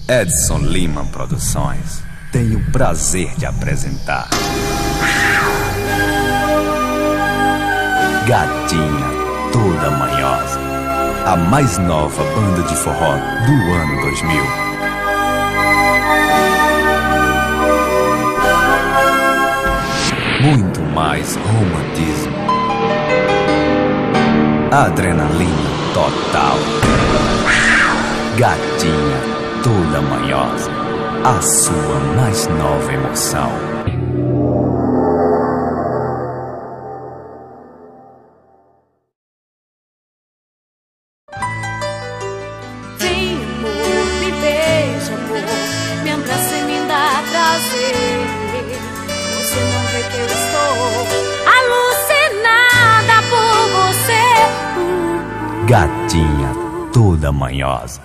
Edson Lima Produções tem o prazer de apresentar Gatinha Toda Manhosa, a mais nova banda de forró do ano 2000. Muito mais romantismo, adrenalina total. Gatinha Toda Manhosa, a sua mais nova emoção. Vem, amor, me beija, amor, me abraça e me dá prazer. Você não vê que eu estou alucinada por você. Gatinha Toda Manhosa.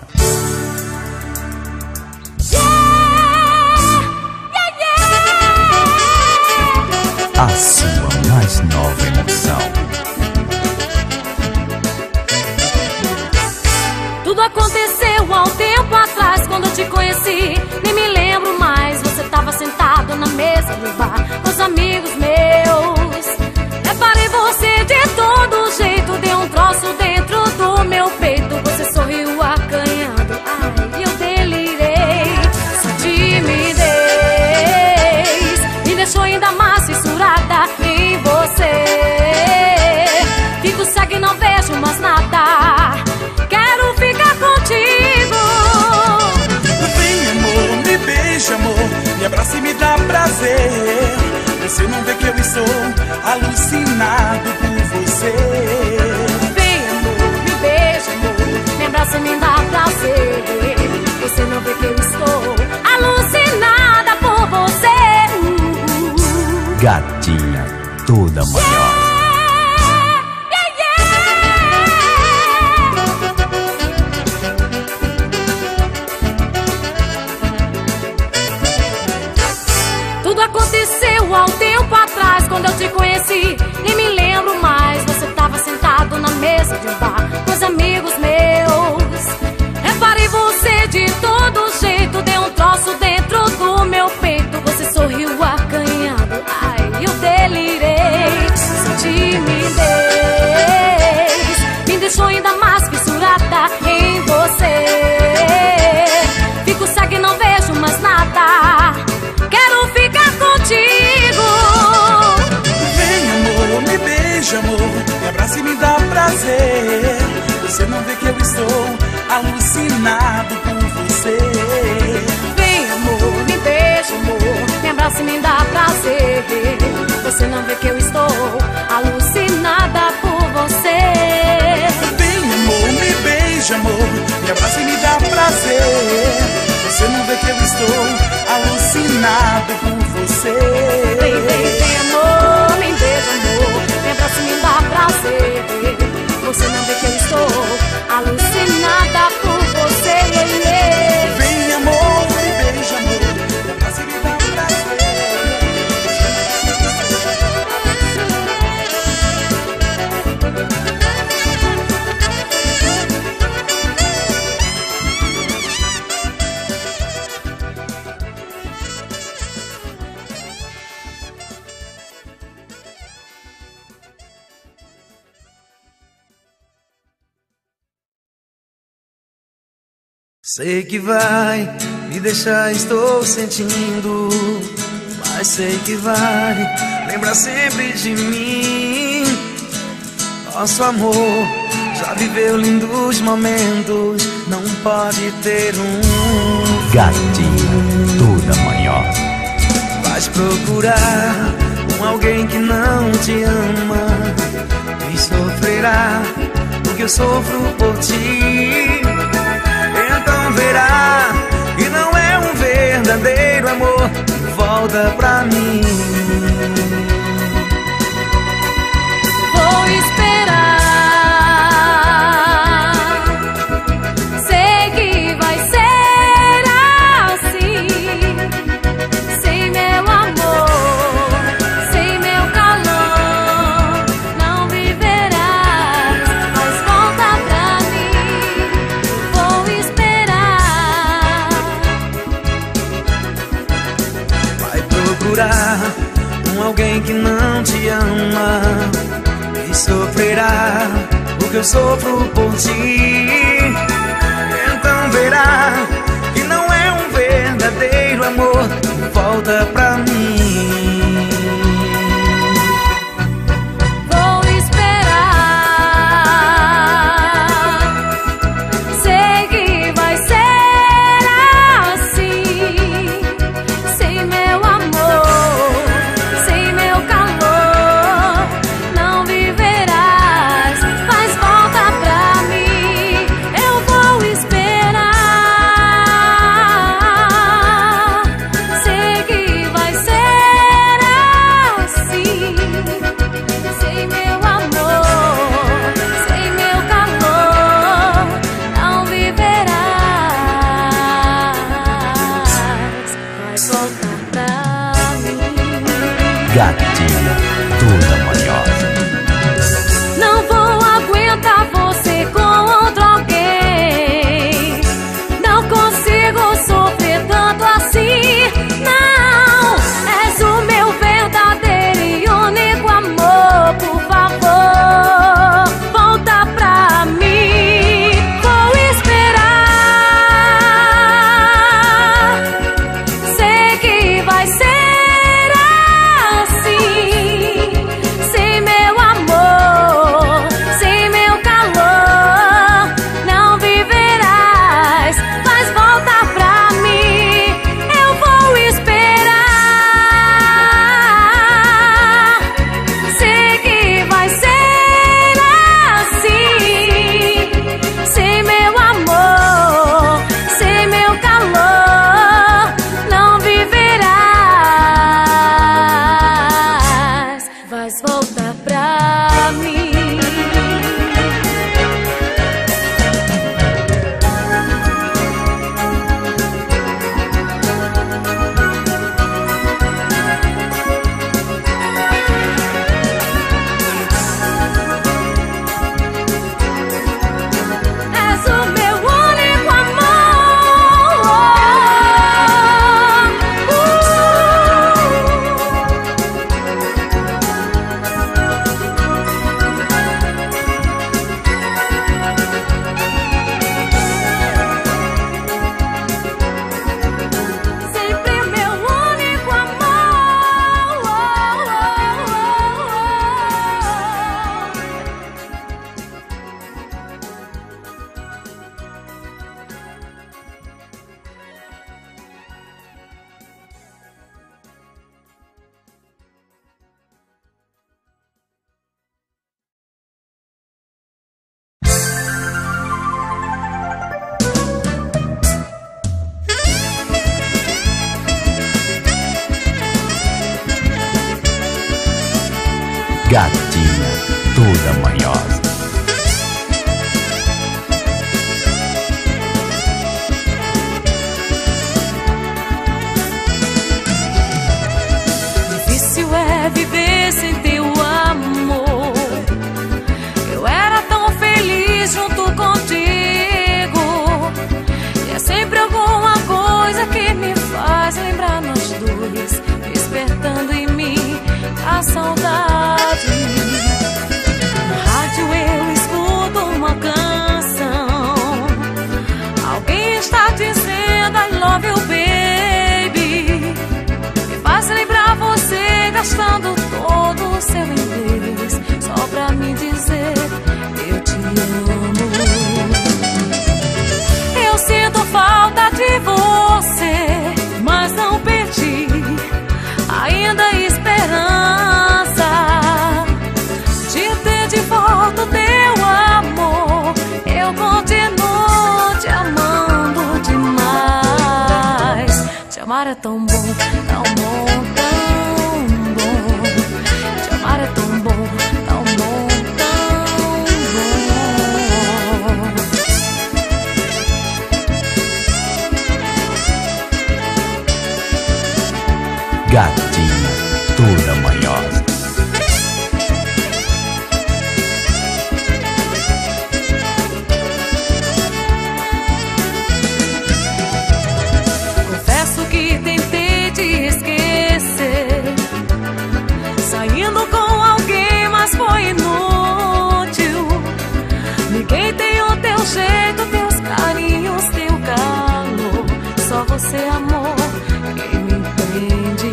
A sua mais nova emoção. Tudo aconteceu há um tempo atrás, quando eu te conheci. Nem me lembro mais, você tava sentado na mesa do bar com os amigos meus. Reparei você de todo jeito, deu um troço dentro do meu peito. Você sorriu acanhando, ai, eu delirei. Sua timidez me deixou ainda mais fissurada em você. Fico cega e não vejo mais nada, quero ficar contigo. Vem, amor, me beija, amor, me abraça e me dá prazer. Você não vê que eu estou alucinado por você. Vem, amor, me beija, amor, me abraça e me dá prazer. Você não vê que eu estou alucinada por você. Gatinha Toda Manhosa. Tudo aconteceu há um tempo atrás, quando eu te conheci. Nem me lembro mais, você tava sentado na mesa de um bar com os amigos meus. Reparei você de todo jeito, deu um troço dentro do meu peito. Você sorriu acanhando, ai, eu delirei. Sua timidez me deixou ainda mais fissurada em você. Fico cega e não vejo mais nada, quero ficar contigo. Vem, amor, me beija, amor, me abraça e me dá prazer. Você não vê que eu estou alucinado por você. Vem, amor, me beija, amor, me abraça e me dá prazer. Você não vê que eu estou alucinada por você. Vem, amor, me beija, amor, me abraça e me dá prazer. Você não vê que eu estou alucinado por você. Vem, amor, me beija, amor, me abraça e me dá prazer. Você não vê que eu estou alucinada por você. Vem, amor, me beija, amor, me abraça e me dá prazer. Sei que vai me deixar, estou sentindo, mas sei que vai lembrar sempre de mim. Nosso amor já viveu lindos momentos, não pode ter um. Gatinha Toda Manhosa. Vais procurar alguém que não te ama e sofrerá o que eu sofro por ti. Então verá que não é um verdadeiro amor. Volta pra mim. Vou esperar. Sei que vai ser assim. Sem meu amor, sem meu calor, não viverás. Mas volta pra mim. alguém que não te ama e sofrerá o que eu sofro por ti. Então verá que não é um verdadeiro amor. Volta pra mim. Vou esperar. Sei que vai ser assim. Sem meu amor, sem meu calor, não viverás. Mas volta pra mim. Eu vou esperar. Sei que vai ser assim. Sem meu amor, sem meu calor, não viverás. Vai voltar pra mim. Gatinha toda manhosa. Não vou aguentar você com outro alguém. Não consigo sofrer tanto assim. Não, és o meu verdadeiro e único amor. Por favor, volta pra mim. Vou esperar. Sei que vai ser assim. Sem meu amor, sem meu calor, não viverás. Mas volta pra mim. Eu vou esperar. Sei que vai ser assim. Sem meu amor, sem meu calor, não viverás. Vais voltar pra mim. És o meu único amor. Sempre meu único amor. Gatinha toda manhosa. Difícil é viver sem teu amor. Eu era tão feliz junto contigo. E é sempre alguma coisa que me faz lembrar nós dois, despertando em mim a saudade. Na rádio eu escuto uma canção. Alguém está dizendo I love you, baby. Me faz lembrar você gastando todo o seu inglês só pra me dizer eu te amo. Eu sinto falta de você, mas não perdi ainda esperança de ter de volta o teu amor. Eu continuo te amando demais. Te amar é tão bom, tão bom, tão bom. Te amar é tão bom, tão bom, tão bom. Gatinha toda manhosa. Confesso que tentei te esquecer, Ninguém tem o teu jeito, teus carinhos, teu calor. Só você, amor, quem me entende.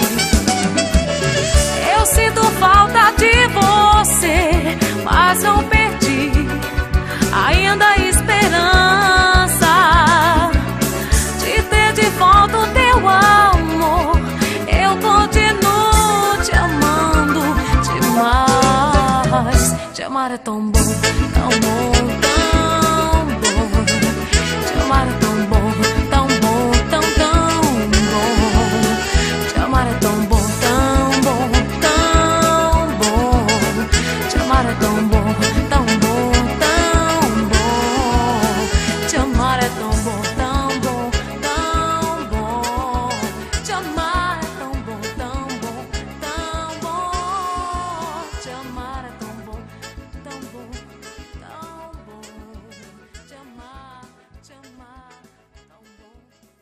Eu sinto falta de você, mas não perdi ainda a esperança de ter de volta o teu amor. Eu continuo te amando demais. Te amar é tão bom, tão bom, tão bom. Te amar é tão bom, tão bom, tão, tão bom. Te amar é tão bom, tão bom, tão bom. Te amar é tão bom, tão bom, tão bom. Te amar é tão bom, tão bom, tão bom. Te amar é tão bom, tão bom, tão bom. Te amar é tão bom, tão bom, tão bom. Te amar, tão bom, tão bom.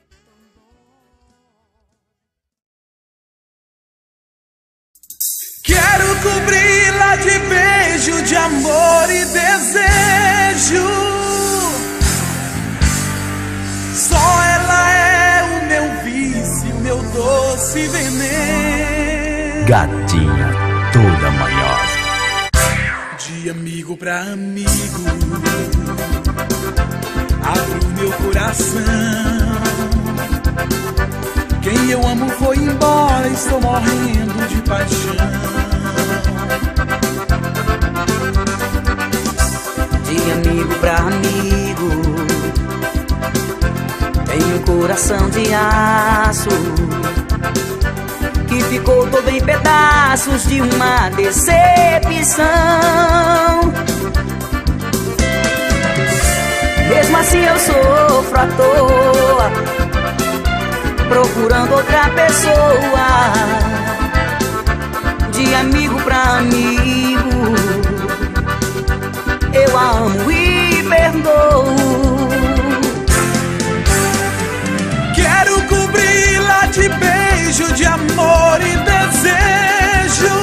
Quero cobri-la de beijo, de amor e desejo. Só ela é o meu vício, meu doce veneno. Gatinha toda manhosa. De amigo pra amigo, abro meu coração. Quem eu amo foi embora, estou morrendo de paixão. De amigo pra amigo, tenho um coração de aço que ficou todo em pedaços de uma decepção. Mesmo assim eu sofro à toa, procurando outra pessoa. De amigo pra amigo, eu a amo e perdoo. Quero cobri-la de beijo, de amor e desejo.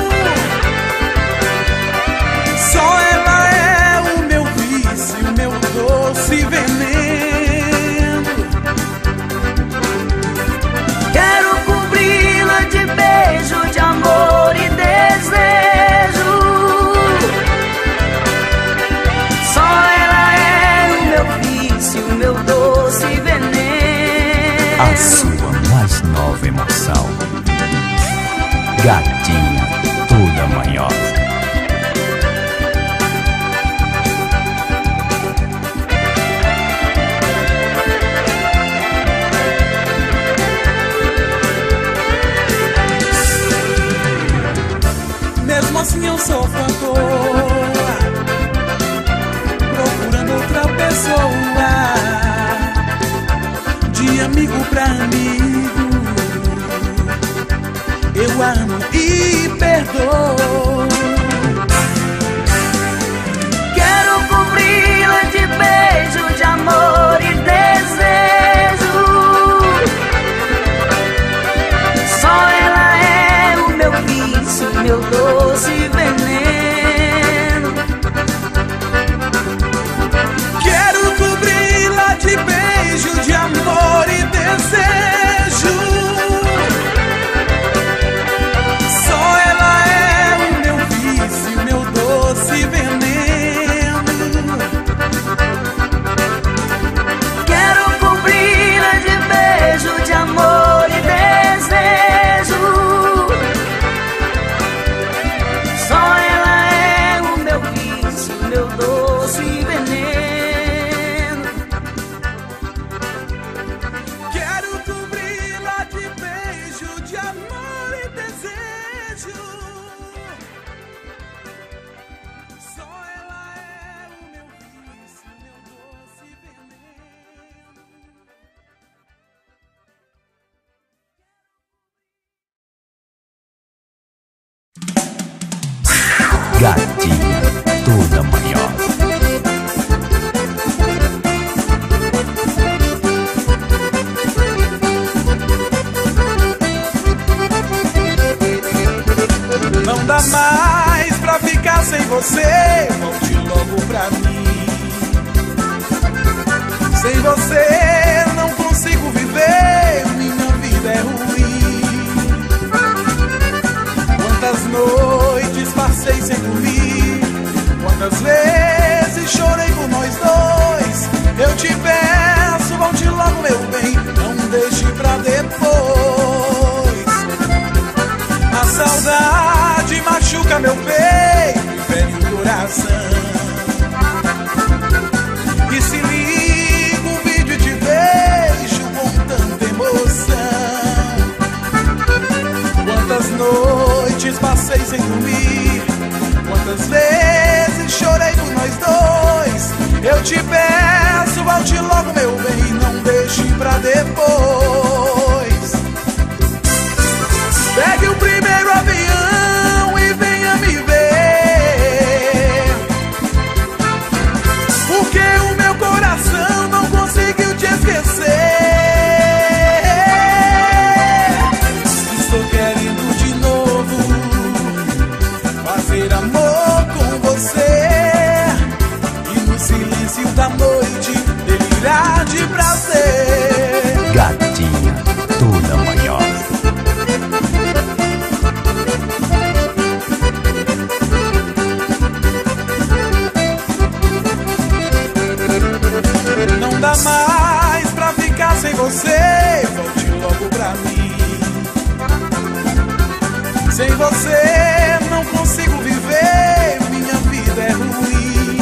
Só ela é o meu vício, meu doce veneno. Quero cobri-la de beijo, de amor e desejo. Só ela é o meu vício, meu doce veneno. A sua mais nova emoção. Gatinha toda manhosa. Mesmo assim eu sofro à toa, procurando outra pessoa. De amigo pra amigo, eu amo e perdoo. Quero cobri-la de beijo, de amor e desejo. Só ela é o meu vício, meu doce veneno. Quero cobri-la de beijo, de amor e desejo. Só ela é o Sem você não consigo viver, minha vida é ruim. Quantas noites passei sem dormir, quantas vezes chorei por nós dois. Eu te peço, volte logo, meu bem, não deixe pra depois. A saudade machuca meu peito e fere o coração. E se ligo um vídeo e te vejo com tanta emoção. Quantas noites passei sem dormir, quantas vezes chorei por nós dois. Eu te peço, volte logo, meu bem, não deixe pra depois. Pegue o primeiro avião e venha me ver, porque o meu coração não conseguiu te esquecer. Estou querendo de novo fazer amor com você e no silêncio da noite delirar de prazer. Gatinha toda manhosa. Não dá mais pra ficar sem você, volte logo pra mim. Sem você não consigo viver, minha vida é ruim.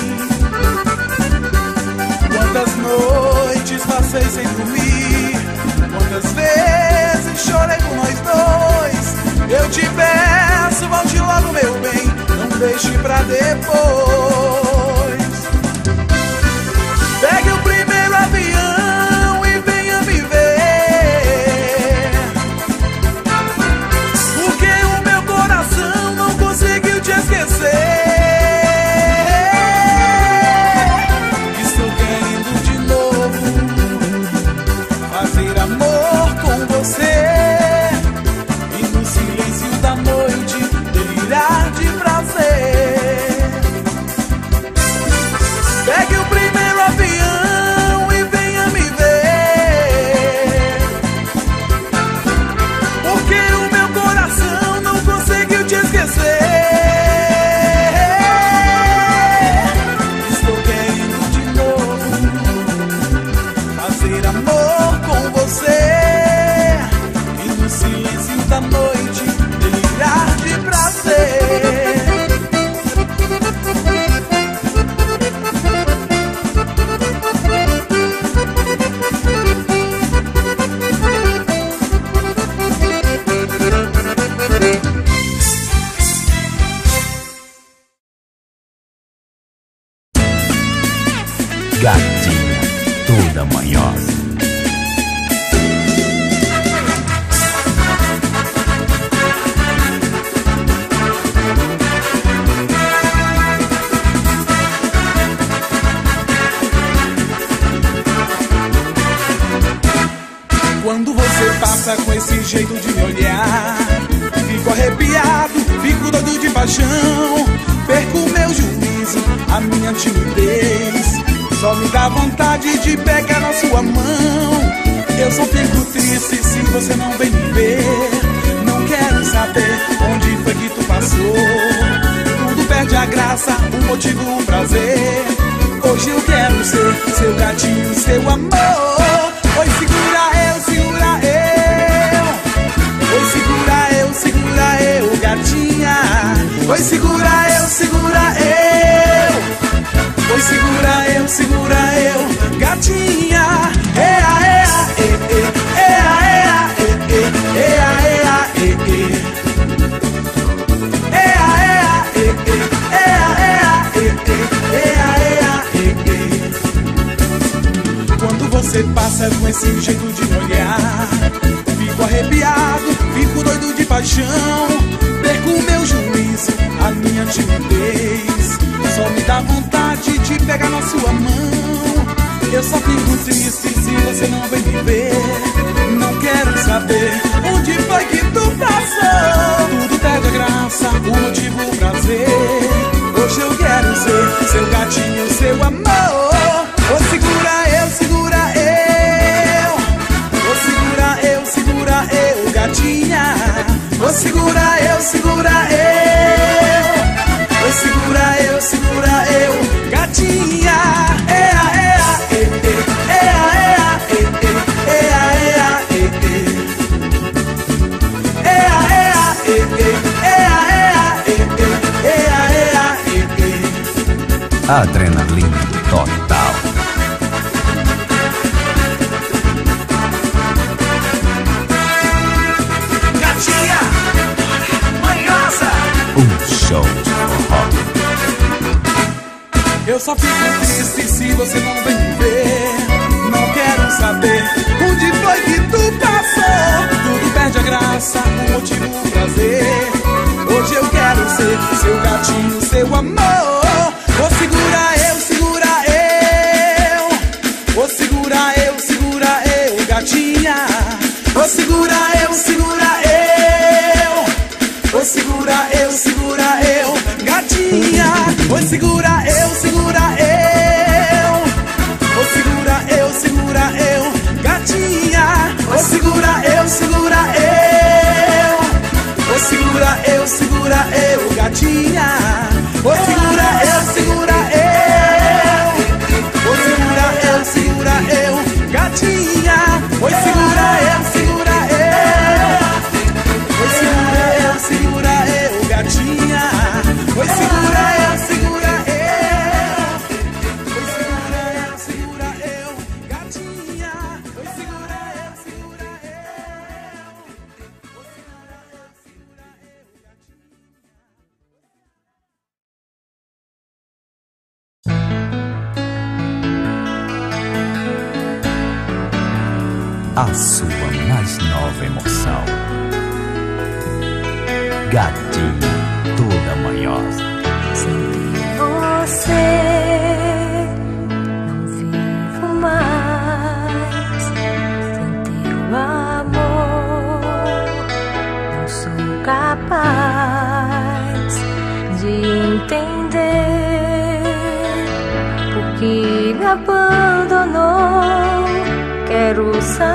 Quantas noites passei sem dormir, quantas vezes chorei por nós dois. Eu te peço, volte logo, meu bem, não deixe pra depois. Pegue o primeiro avião e venha me ver, porque o meu coração não conseguiu te esquecer. Estou querendo de novo fazer amor com você e no silêncio da noite delirar de prazer. Pegue o primeiro avião e venha me ver, porque o meu coração não conseguiu te esquecer. Estou querendo de novo fazer amor com você e no silêncio da noite delirar de prazer. Gatinha toda manhosa. Quando você passa com esse jeito de me olhar, fico arrepiado, fico doido de paixão. Perco o meu juízo, a minha timidez, só me dá vontade de pegar na sua mão. Eu só fico triste se você não vem me ver. Não quero saber onde foi que tu passou. Tudo perde a graça, o motivo, o prazer. Hoje eu quero ser seu gatinho, seu amor. Oi, segura eu, segura eu. Oi, segura eu, gatinha. Oi, segura eu, segura eu. Oi, segura eu, gatinha. Ea, ea, e, ea, ea, e, ea, ea, e, ea, ea, e, ea, ea, e, ea, ea, e. Quando você passa com esse jeito de me olhar, fico arrepiado, fico doido de paixão. Perco o meu juízo, a minha timidez, só me dá vontade de pegar na sua mão. Eu só fico triste se você não vem me ver. Não quero saber onde foi que tu passou. Tudo perde a graça, o motivo, o prazer. Hoje eu quero ser seu gatinho, seu amor. Ô, segura eu, segura Adrenalina total. Gatinha manhosa. Show de forró. Eu só fico triste se você não vem me ver. Não quero saber onde foi que tu passou. Tudo perde a graça, o motivo, o prazer. Hoje eu quero ser seu gatinho, seu amor. Vou segura eu, vou segura eu, gatinha. Vou segura eu, vou segura eu, gatinha. Vou segura eu, vou segura eu, gatinha. Vou segura eu, vou segura eu, gatinha. Vou segura eu, vou segura eu, gatinha. Vou segura eu, vou segura eu, gatinha. Vou segura eu, segura eu, gatinha. Vou segura eu, A sua mais nova emoção. Gatinha toda manhosa. Sem você não vivo mais. Sem teu amor não sou capaz de entender por que me abandonou. Quero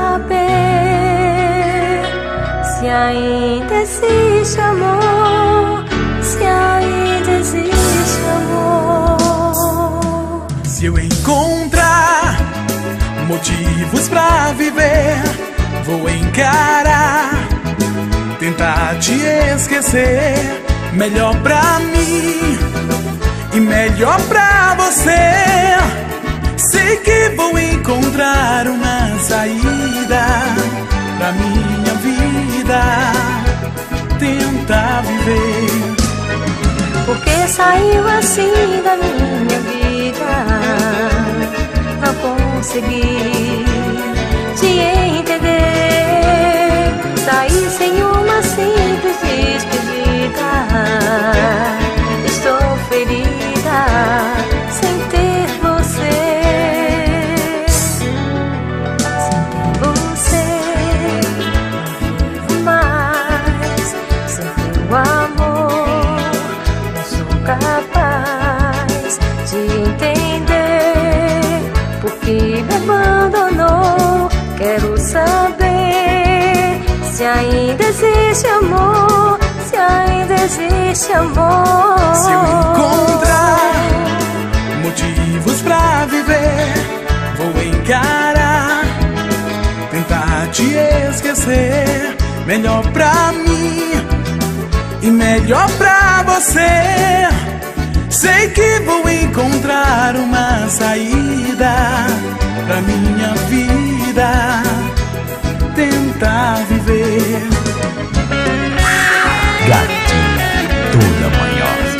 saber se ainda existe amor, se ainda existe amor. Se eu encontrar motivos pra viver, vou encarar, tentar te esquecer. Melhor pra mim e melhor pra você. Sei que vou encontrar uma saída pra minha vida, tentar viver. Porque saiu assim da minha vida, não consegui te entender. Saí sem uma simples despedida. Estou ferida sem ter você. Sem ter você não vivo mais. Sem teu amor não sou capaz de entender por que me abandonou. Quero saber se ainda existe amor, se ainda existe amor. Se eu encontrar motivos pra viver, vou encarar, tentar te esquecer. Melhor pra mim e melhor pra você. Sei que vou encontrar uma saída pra minha vida, tentar viver. Gatinha toda manhosa.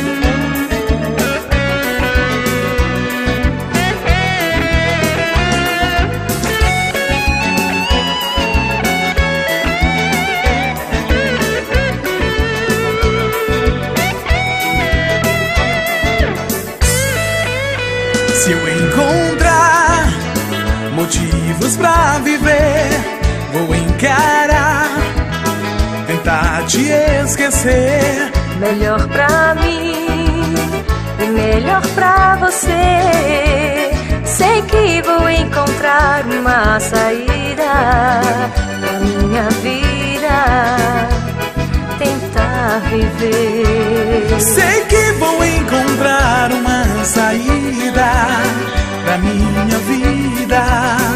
Se eu encontrar motivos pra viver, vou encarar, tentar te esquecer. Melhor pra mim e melhor pra você. Sei que vou encontrar uma saída pra minha vida, tentar viver. Sei que vou encontrar uma saída pra minha vida,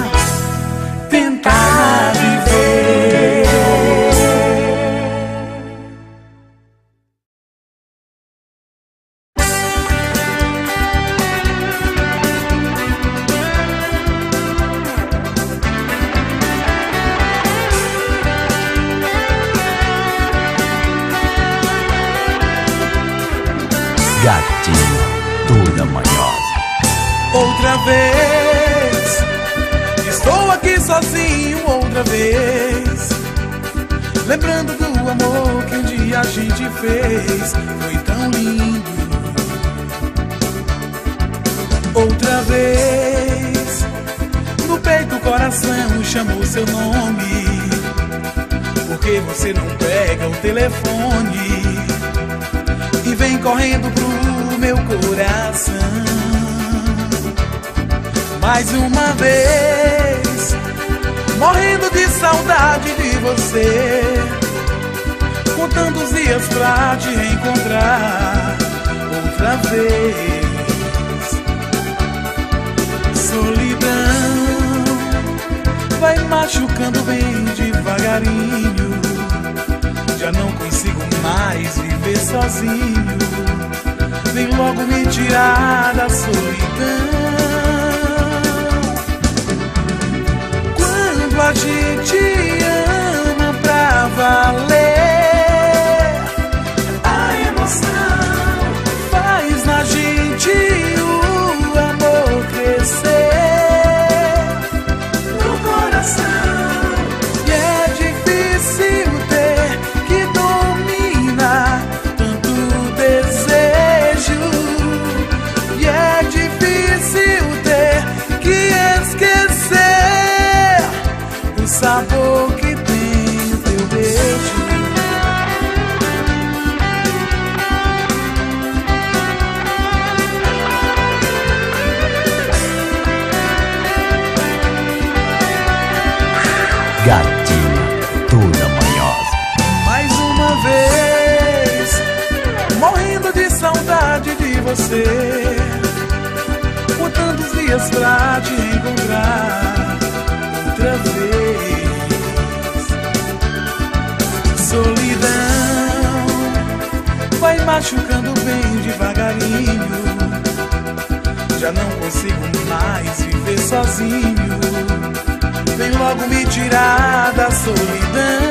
tentar viver. Gatinha toda manhosa. Outra vez, estou aqui sozinho outra vez, lembrando do amor que um dia a gente fez. Foi tão lindo. Outra vez, no peito o coração chamou seu nome. Por que você não pega o telefone e vem correndo pro meu coração? Mais uma vez, morrendo de saudade de você, contando os dias pra te reencontrar outra vez. Solidão vai machucando bem devagarinho, já não consigo mais viver sozinho. Vem logo me tirar da solidão. Quando a gente ama pra valer, a emoção faz na gente o amor crescer no coração. E é difícil ter que dominar tanto desejo, e é difícil ter que esquecer o sabor que tem o teu beijo. Gatinha toda manhosa. Mais uma vez, morrendo de saudade de você, contando os dias pra te encontrar outra vez. Solidão vai machucando bem devagarinho, já não consigo mais viver sozinho. Vem logo me tirar da solidão.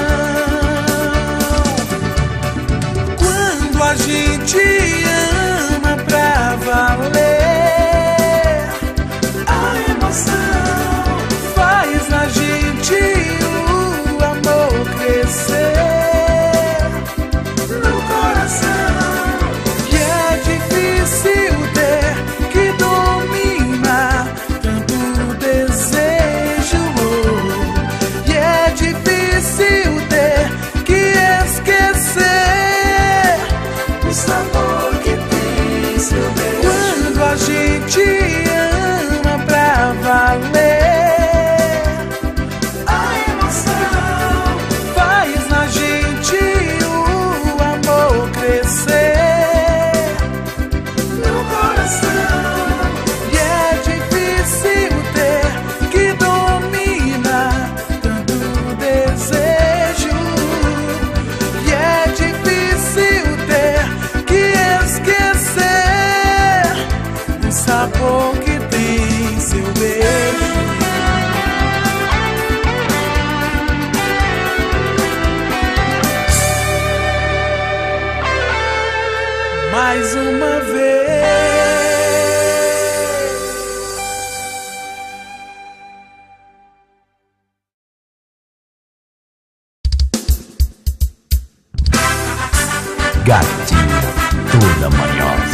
Quando a gente ama pra valer, a emoção faz na gente o amor crescer no coração. E é difícil ter que dominar tanto desejo, e é difícil ter que esquecer o sabor que tem seu beijo. Quando a gente ama pra valer, a emoção faz na gente o amor crescer no coração. E é difícil ter que dominar tanto desejo, e é difícil ter que esquecer o sabor que tem seu beijo. Mais uma vez. Gatinha toda manhosa.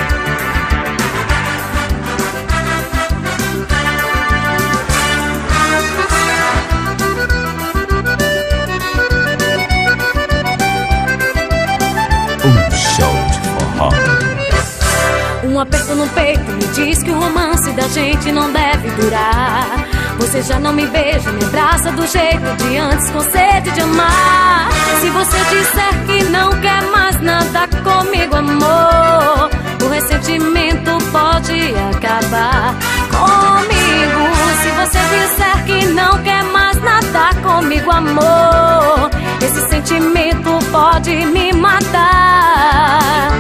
Show de forró. Um aperto no peito me diz que o romance da gente não deve durar. Você já não me beija, me abraça do jeito de antes, com sede de amar. Se você disser que não quer mais nada comigo, amor, o ressentimento pode acabar comigo. Se você disser que não quer mais nada comigo, amor, esse sentimento pode me matar.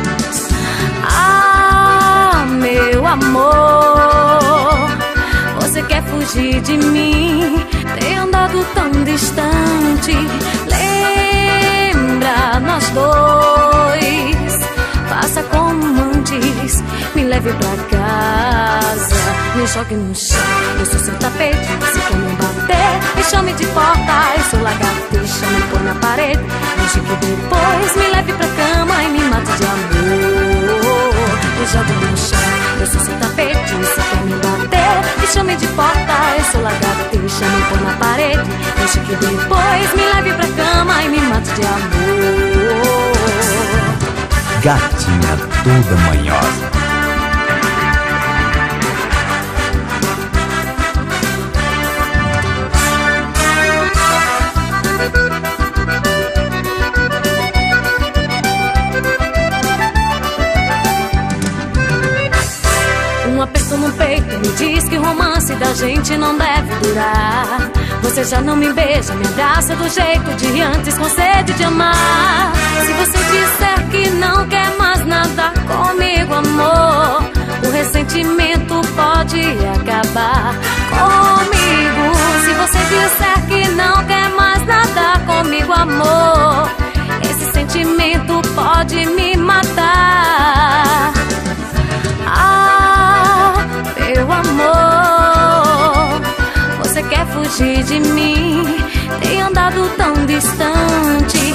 Ah, meu amor, você quer fugir de mim, tem andado tão distante. Lembra nós dois, faça como leve pra casa. Me jogue no chão, eu sou seu tapete. Se quer me bater, me chame de porta. Eu sou lagartixa, me põe na parede. Deixe que depois me leve pra cama e me mate de amor. Me jogue no chão, eu sou seu tapete. Se quer me bater, me chame de porta. Eu sou lagartixa, me põe na parede. Deixe que depois me leve pra cama e me mate de amor. Gatinha toda manhosa. Um aperto no peito me diz que o romance da gente não deve durar. Você já não me beija, me abraça do jeito de antes, com sede de amar. Se você disser que não quer mais nada comigo, amor, o ressentimento pode acabar comigo. Se você disser que não quer mais nada comigo, amor, esse sentimento pode me matar. Ah, meu amor, você quer fugir de mim, tem andado tão distante.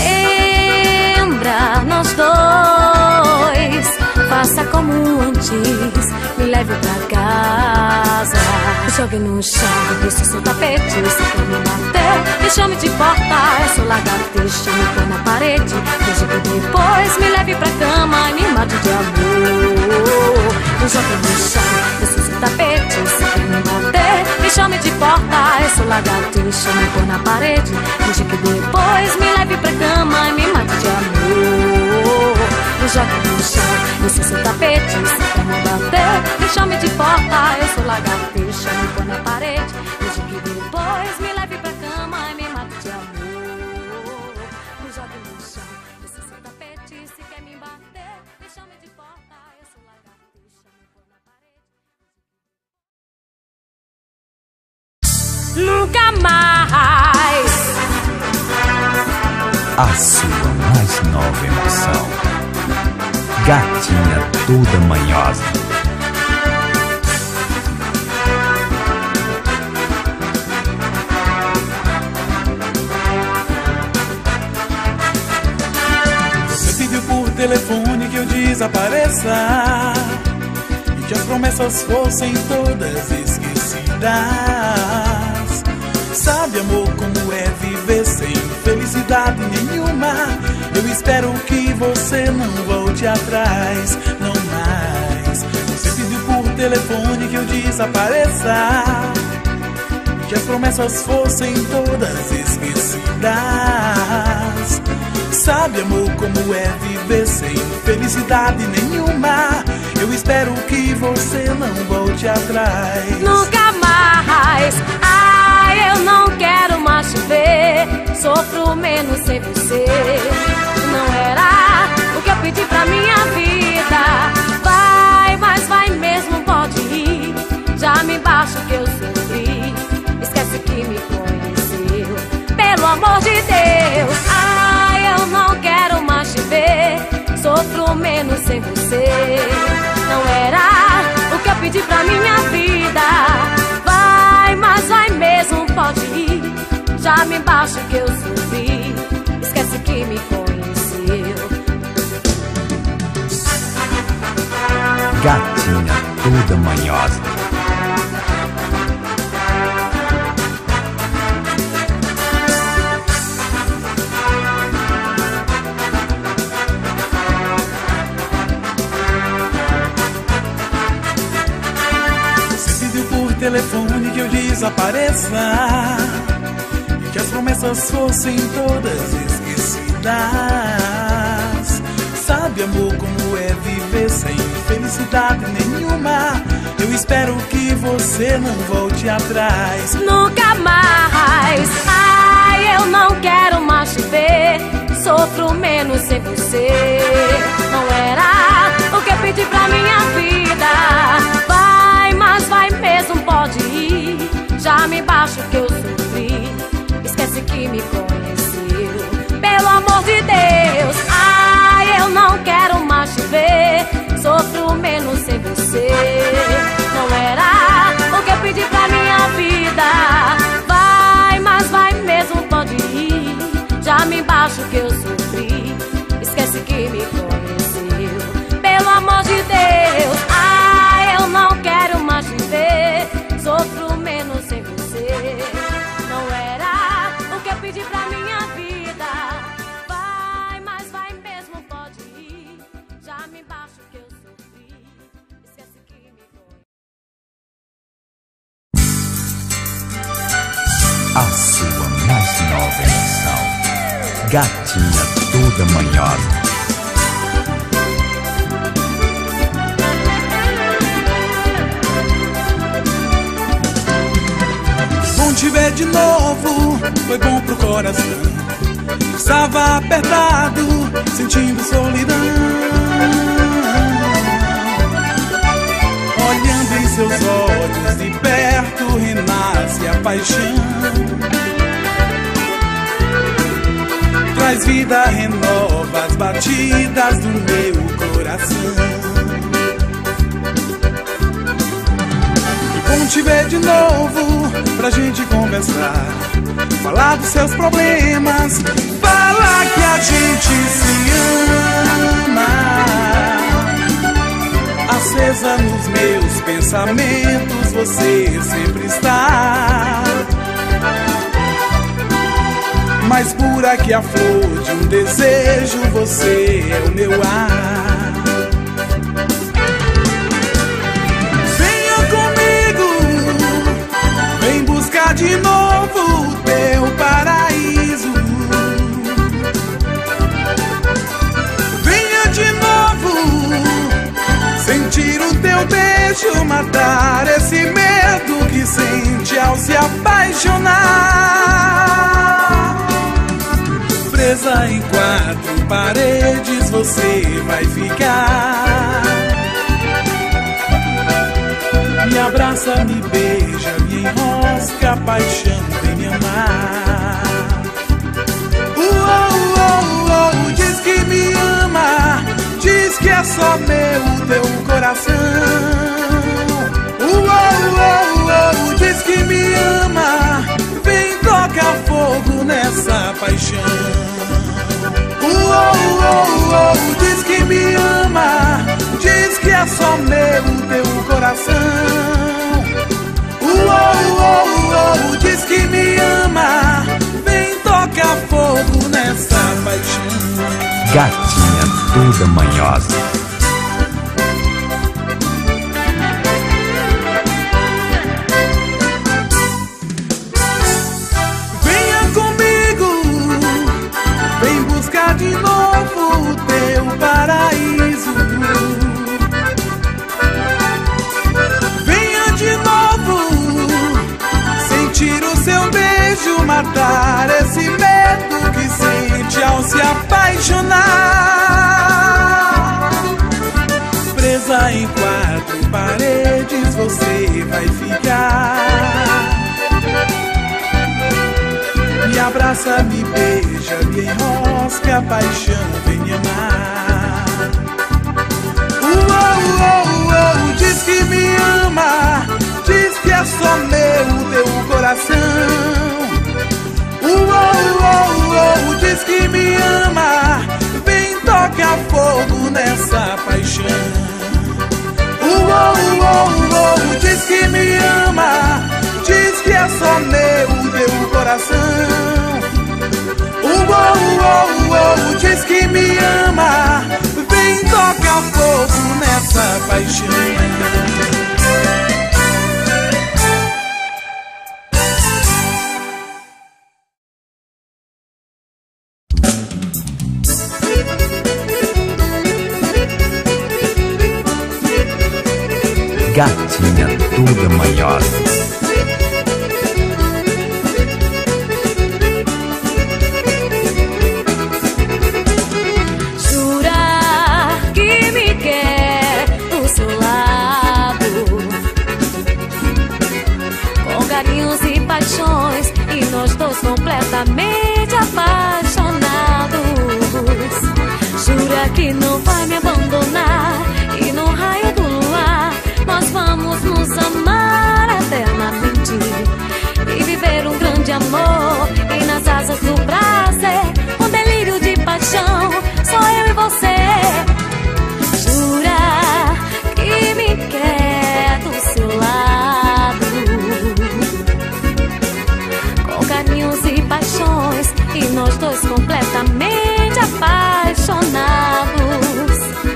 Lembra nós dois, faça como antes, me leve pra casa. Me jogue no chão, eu sou seu tapete. Se quer me bater, me chame de porta. Eu sou lagartixa, me põe na parede. Desde que depois me leve pra cama e me mate de amor. Me jogue no chão, eu sou seu tapete. Se quer me bater, me chame de porta. Eu sou lagartixa, me põe na parede. Desde que depois me leve pra cama e me mate de amor. Me jogue no chão, eu sou seu tapete. Se quer me bater, me chame de porta. Eu sou lagartixa, me põe na parede. Desde que depois me leve pra cama e me mate de amor. Me jogue no chão, eu sou seu tapete. Se quer me bater, me chame de porta. Eu sou lagartixa, me põe na parede. Nunca mais. A sua mais nova emoção. Gatinha toda manhosa. Você pediu por telefone que eu desapareça e que as promessas fossem todas esquecidas. Sabe, amor, como é viver sem felicidade nenhuma. Eu espero que você não volte atrás, não mais. Você pediu por telefone que eu desapareça e que as promessas fossem todas esquecidas. Sabe, amor, como é viver sem felicidade nenhuma. Eu espero que você não volte atrás. Nunca mais. Ai, eu não quero mais te ver. Sofro menos sem você. Não era o que eu pedi pra minha vida. Vai, mas vai mesmo, pode ir. Já me basta o que eu sofri. Esquece que me conheceu. Pelo amor de Deus. Ai, eu não quero mais te ver. Sofro menos sem você. Não era o que eu pedi pra minha vida. Vai, mas vai mesmo, pode ir. Já me basta o que eu sofri. Esquece que me conheceu. Gatinha toda manhosa. Você pediu por telefone que eu desapareça e que as promessas fossem todas esquecidas. Sabe, amor, como é viver sem felicidade nenhuma. Eu espero que você não volte atrás. Nunca mais. Ai, eu não quero mais te ver. Sofro menos sem você. Não era o que eu pedi pra minha vida. Vai, mas vai mesmo, pode ir. Já me basta o que eu sofri. Esquece que me conheceu. Pelo amor de Deus. Ai, eu não quero mais te ver. Sofro menos sem você. Gatinha toda manhosa. Bom te ver de novo, foi bom pro coração. Estava apertado, sentindo solidão. Olhando em seus olhos de perto, renasce a paixão. Traz vida, renova as batidas do meu coração. Bom te ver de novo, pra gente conversar, falar dos seus problemas, falar que a gente se ama. Acesa nos meus pensamentos, você sempre está. Mais pura que a flor de um desejo, você é o meu ar. Vem buscar de novo o teu paraíso. Venha de novo sentir o teu beijo, matar esse medo que sente ao se apaixonar. Presa em 4 paredes você vai ficar. Me abraça, me beija, me enrosca, a paixão vem me amar. Diz que me ama, diz que é só meu o teu coração. Diz que me ama, vem tocar fogo nessa paixão. Diz que me ama, diz que é só meu o teu coração. Diz que me ama, vem tocar fogo nessa paixão. Gatinha toda manhosa. Venha comigo, vem buscar de novo o teu paraíso. Venha de novo sentir o seu beijo, matar esse medo que sente ao se apaixonar. Presa em 4 paredes você vai ficar. Me abraça, me beija, me enrosca, a paixão vem me amar. Diz que me ama, diz que é só meu o teu coração. Diz que me ama, vem tocar fogo nessa paixão. Diz que me ama, diz que é só meu o teu coração. Diz que me ama, vem tocar fogo nessa paixão. Gatinha toda manhosa. Jura que me quer do seu lado, com carinhos e paixões, e nós dois completamente apaixonados. Jura que não vai me abandonar, e no raio do luar nós vamos nos amar eternamente e viver um grande amor. E nas asas do prazer, um delírio de paixão, só eu e você. Jura que me quer do seu lado, com carinhos e paixões, e nós dois completamente apaixonados.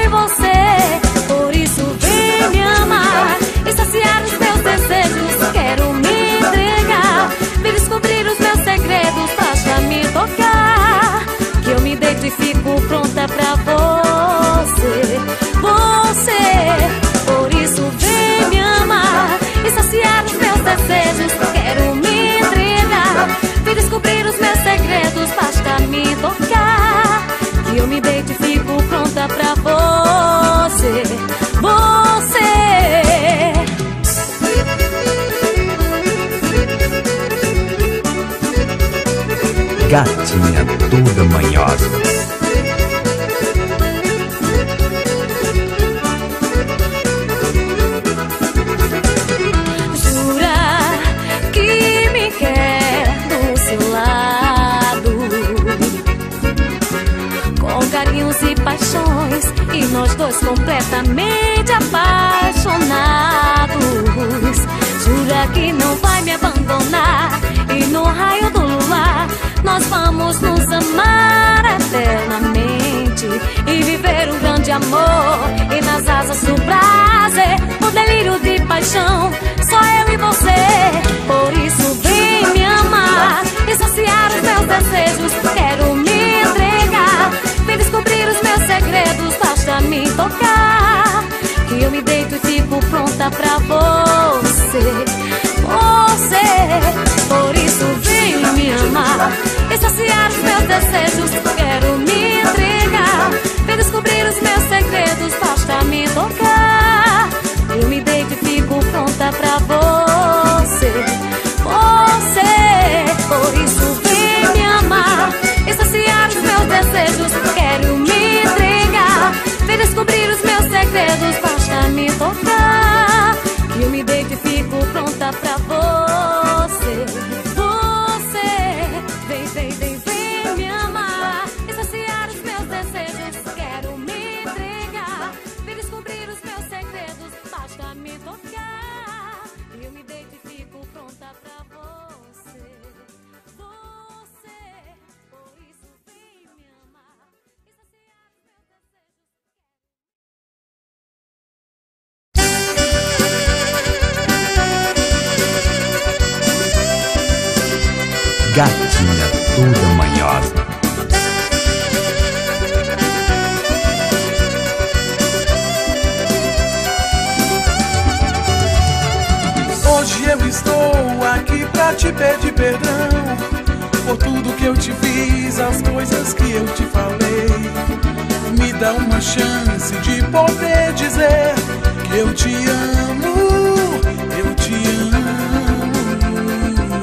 e você. Por isso vem me amar e saciar os meus desejos. Quero me entregar, me descobrir os meus segredos. Basta me tocar, que eu me deito e fico pronta pra você. Por isso vem me amar e saciar os meus desejos. Quero me entregar, me descobrir os meus segredos. Basta me tocar, que eu me deito e fico pronta pra você. Gatinha toda manhosa. Jura que me quer do seu lado, com carinhos e paixões, e nós dois completamente apaixonados. Jura que não vai me abandonar, e no raio do luar nós vamos nos amar eternamente e viver um grande amor. E nas asas do prazer, o delírio de paixão, só eu e você. Por isso vem me amar e saciar os meus desejos. Quero me entregar, vem descobrir os meus segredos. Basta me tocar, que eu me deito e fico pronta pra você. Por isso vem me amar e saciar os meus desejos. Quero me entregar, vem descobrir os meus segredos. Basta me tocar, eu me deito e fico pronta pra você. Por isso vem me amar e saciar os meus desejos. Quero me entregar, vem descobrir os meus segredos. Basta me tocar, eu me deito e fico pronta pra você. Vem me amar e saciar os meus desejos. Quero me entregar, vem descobrir os meus segredos. Basta me tocar, eu me deito e fico pronta pra você. Por isso vem me amar e saciar os meus desejos. Gatinha toda manhosa. Hoje eu estou aqui pra te pedir perdão por tudo que eu te fiz, as coisas que eu te falei. Me dá uma chance de poder dizer que eu te amo, eu te amo.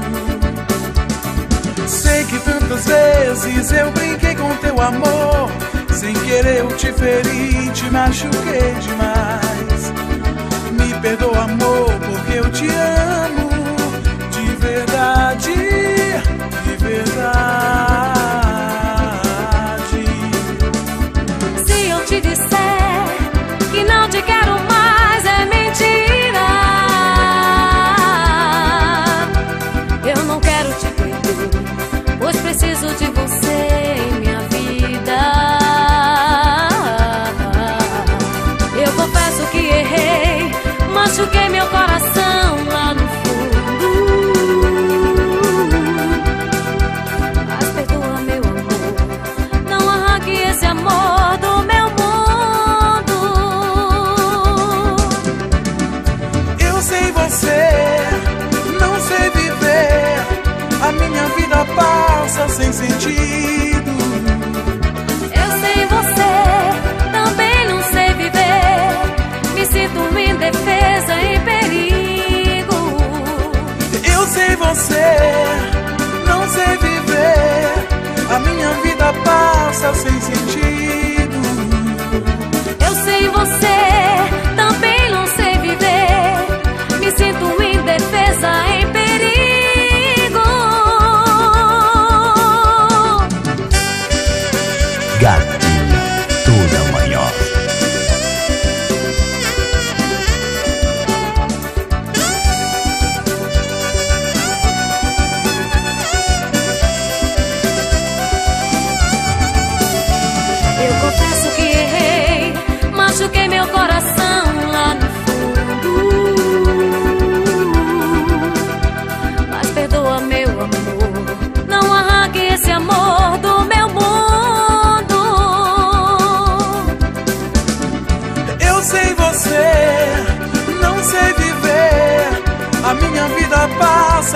Sei que tantas vezes eu brinquei com teu amor, sem querer eu te feri, te machuquei demais. Me perdoa, amor, porque eu te amo de verdade, de verdade. Se eu te disser que não te quero mais, é mentira. Eu não quero te perder, pois preciso de você em minha vida. Eu confesso que errei, machuquei meu coração lá no fundo. Mas perdoa, meu amor, não arranque esse amor do meu mundo. Eu sei você, não sei viver, a minha vida passa sem sentido. Eu sei você, também não sei viver, me sinto indefesa, em perigo. Eu sei você, não sei viver, a minha vida passa sem sentido. Eu sei você, também não sei viver, me sinto indefesa, em perigo. Gatinha toda manhosa.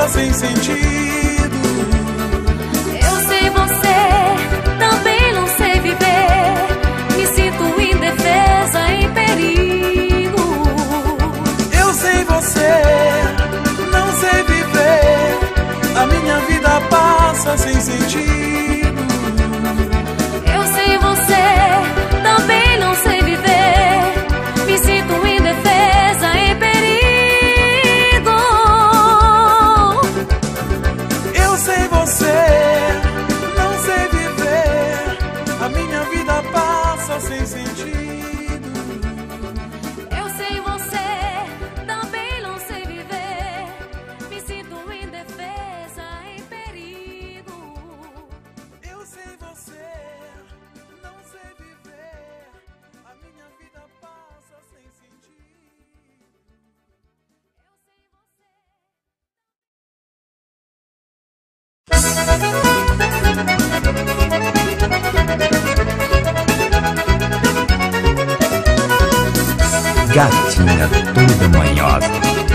passa sem sentido. Eu sei você, também não sei viver. Me sinto indefesa, em perigo. Eu sei você, não sei viver. A minha vida passa sem sentido. Eu sei você, também não sei viver. Me sinto indefesa, em perigo. Eu sei você, não sei viver. A minha vida passa sem sentido. Eu sei você, também não sei viver. Me sinto indefesa, em perigo. Eu sei você, não sei viver. A minha vida passa sem sentido. Gatinha toda manhosa.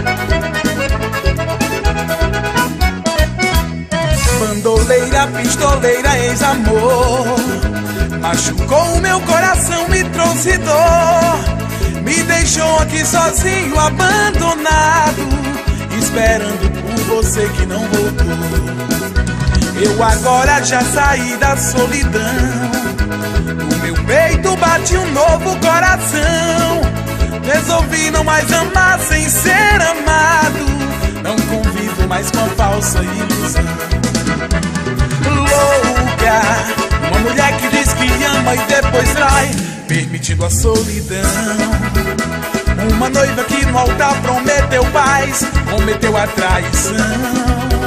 Bandoleira, pistoleira, ex-amor, machucou o meu coração, me trouxe dor. Me deixou aqui sozinho, abandonado, esperando por você que não voltou. Eu agora já saí da solidão. No meu peito bate um novo coração. Resolvi não mais amar sem ser amado. Não convivo mais com a falsa ilusão. Louca, uma mulher que diz que ama e depois trai, permitindo a solidão. Uma noiva que no altar prometeu paz, cometeu a traição.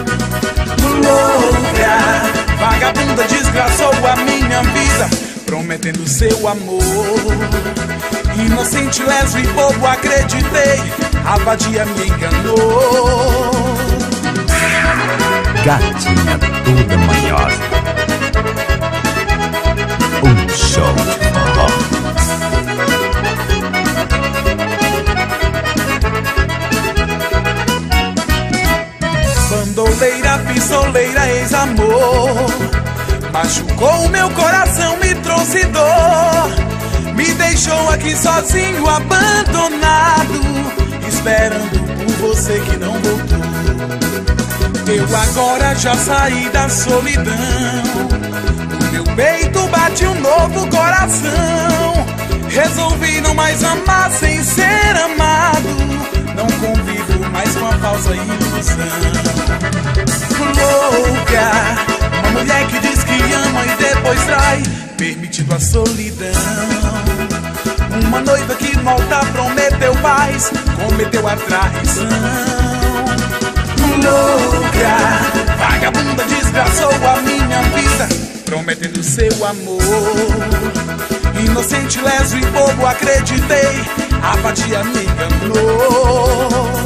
Louca, vagabunda desgraçou a minha vida, prometendo seu amor. Inocente, leso e bobo acreditei, a vadia me enganou. Gatinha toda manhosa. Um show de forró. Bandoleira, pistoleira, ex-amor, machucou o meu coração, me trouxe dor. Me deixou aqui sozinho, abandonado, esperando por você que não voltou. Eu agora já saí da solidão. No meu peito bate um novo coração. Resolvi não mais amar sem ser amado. Não convivo mais com a falsa ilusão. Louca, uma mulher que diz que ama e depois trai, permitindo a solidão. Uma noiva que no altar prometeu paz, cometeu a traição. Louca, vagabunda desgraçou a minha vida, prometendo seu amor. Inocente, leso e bobo acreditei, a vadia me enganou.